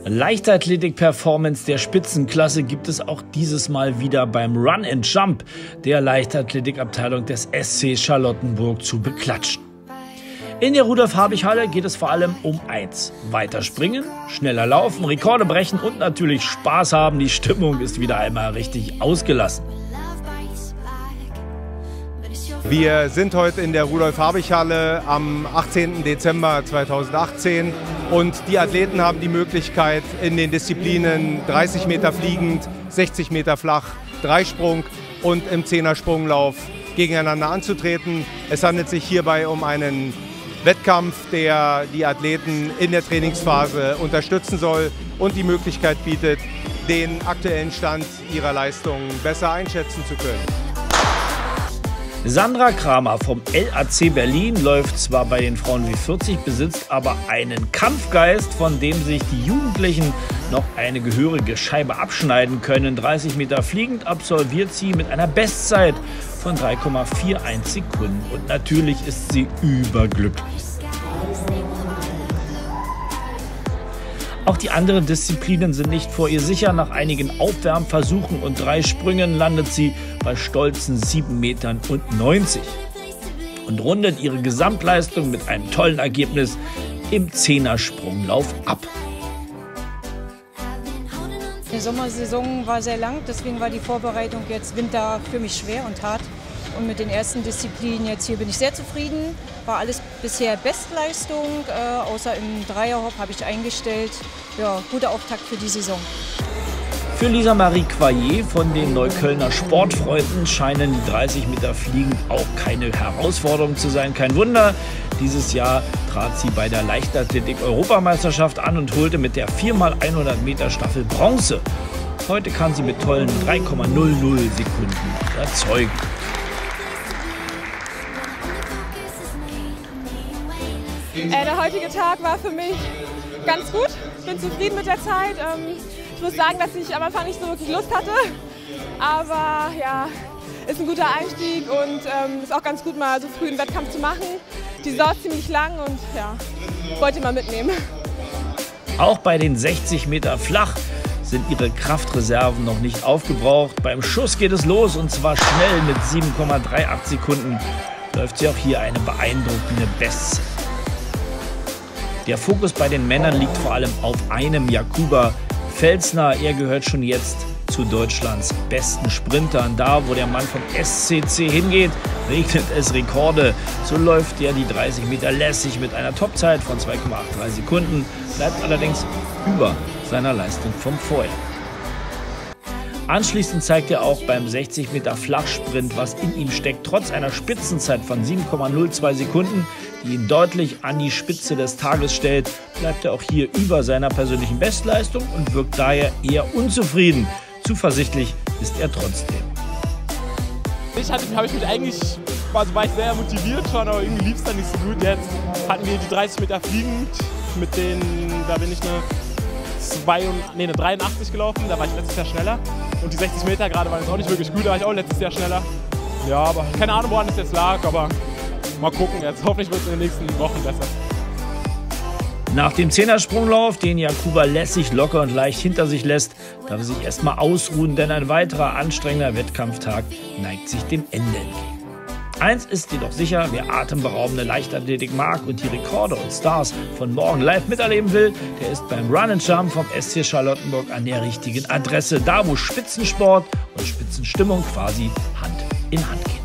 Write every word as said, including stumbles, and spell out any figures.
Leichtathletik-Performance der Spitzenklasse gibt es auch dieses Mal wieder beim Run and Jump der Leichtathletikabteilung des S C Charlottenburg zu beklatschen. In der Rudolf-Habich-Halle geht es vor allem um eins: weiter springen, schneller laufen, Rekorde brechen und natürlich Spaß haben. Die Stimmung ist wieder einmal richtig ausgelassen. Wir sind heute in der Rudolf-Habich-Halle am achtzehnten Dezember zweitausendachtzehn und die Athleten haben die Möglichkeit, in den Disziplinen dreißig Meter fliegend, sechzig Meter flach, Dreisprung und im Zehnersprunglauf gegeneinander anzutreten. Es handelt sich hierbei um einen Wettkampf, der die Athleten in der Trainingsphase unterstützen soll und die Möglichkeit bietet, den aktuellen Stand ihrer Leistung besser einschätzen zu können. Sandra Kramer vom L A C Berlin läuft zwar bei den Frauen W vierzig, besitzt aber einen Kampfgeist, von dem sich die Jugendlichen noch eine gehörige Scheibe abschneiden können. dreißig Meter fliegend absolviert sie mit einer Bestzeit von drei Komma einundvierzig Sekunden. Und natürlich ist sie überglücklich. Auch die anderen Disziplinen sind nicht vor ihr sicher. Nach einigen Aufwärmversuchen und drei Sprüngen landet sie bei stolzen sieben Metern und neunzig und rundet ihre Gesamtleistung mit einem tollen Ergebnis im Zehnersprunglauf ab. Die Sommersaison war sehr lang, deswegen war die Vorbereitung jetzt Winter für mich schwer und hart. Und mit den ersten Disziplinen jetzt hier bin ich sehr zufrieden. War alles bisher Bestleistung, äh, außer im Dreierhop habe ich eingestellt. Ja, guter Auftakt für die Saison. Für Lisa Marie Quayer von den Neuköllner Sportfreunden scheinen die dreißig Meter fliegend auch keine Herausforderung zu sein. Kein Wunder, dieses Jahr trat sie bei der Leichtathletik-Europameisterschaft an und holte mit der vier mal hundert Meter Staffel Bronze. Heute kann sie mit tollen drei Komma null null Sekunden überzeugen. Äh, der heutige Tag war für mich ganz gut. Ich bin zufrieden mit der Zeit. Ähm, ich muss sagen, dass ich am Anfang nicht so wirklich Lust hatte. Aber ja, ist ein guter Einstieg und ähm, ist auch ganz gut, mal so früh einen Wettkampf zu machen. Die Saison ist ziemlich lang und ja, wollte ich mal mitnehmen. Auch bei den sechzig Meter flach sind ihre Kraftreserven noch nicht aufgebraucht. Beim Schuss geht es los und zwar schnell mit sieben Komma achtunddreißig Sekunden läuft sie auch hier eine beeindruckende Bestzeit. Der Fokus bei den Männern liegt vor allem auf einem Jakuba Felsner. Er gehört schon jetzt zu Deutschlands besten Sprintern. Da, wo der Mann vom S C C hingeht, regnet es Rekorde. So läuft er die dreißig Meter lässig mit einer Topzeit von zwei Komma dreiundachtzig Sekunden, bleibt allerdings über seiner Leistung vom Vorjahr. Anschließend zeigt er auch beim sechzig Meter Flachsprint, was in ihm steckt. Trotz einer Spitzenzeit von sieben Komma null zwei Sekunden, die ihn deutlich an die Spitze des Tages stellt, bleibt er auch hier über seiner persönlichen Bestleistung und wirkt daher eher unzufrieden. Zuversichtlich ist er trotzdem. Ich hatte, habe ich mich eigentlich, also war ich sehr motiviert schon, aber irgendwie lief es dann nicht so gut. Jetzt hatten wir die dreißig Meter fliegend, mit denen, da bin ich eine, zwei, nee, eine dreiundachtzig gelaufen, da war ich letztes Jahr schneller. Und die sechzig Meter gerade waren jetzt auch nicht wirklich gut, da war ich auch letztes Jahr schneller. Ja, aber keine Ahnung, woran es jetzt lag, aber mal gucken jetzt. Hoffentlich wird es in den nächsten Wochen besser. Nach dem Zehnersprunglauf, den Jakuba lässig, locker und leicht hinter sich lässt, darf er sich erstmal ausruhen, denn ein weiterer anstrengender Wettkampftag neigt sich dem Ende entgegen. Eins ist jedoch sicher: wer atemberaubende Leichtathletik mag und die Rekorde und Stars von morgen live miterleben will, der ist beim Run and Jump vom S C Charlottenburg an der richtigen Adresse. Da, wo Spitzensport und Spitzenstimmung quasi Hand in Hand gehen.